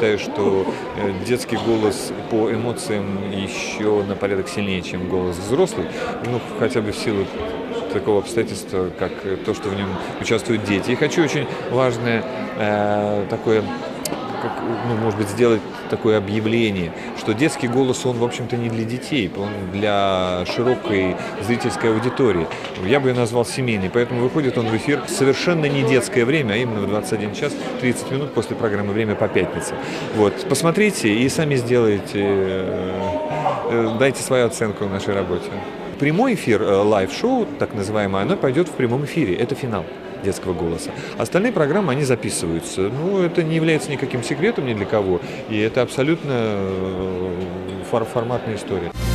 считаю, что детский голос по эмоциям еще на порядок сильнее, чем голос взрослый, ну, хотя бы в силу такого обстоятельства, как то, что в нем участвуют дети. И хочу очень важное такое, может быть, сделать такое объявление, что детский голос, он, в общем-то, не для детей, он для широкой зрительской аудитории. Я бы ее назвал семейный, поэтому выходит он в эфир совершенно не детское время, а именно в 21 час 30 минут после программы «Время по пятницам». Вот. Посмотрите и сами сделайте, дайте свою оценку нашей работе. Прямой эфир, лайв-шоу, так называемое, оно пойдет в прямом эфире. Это финал детского голоса. Остальные программы, они записываются. Ну, это не является никаким секретом ни для кого. И это абсолютно форматная история.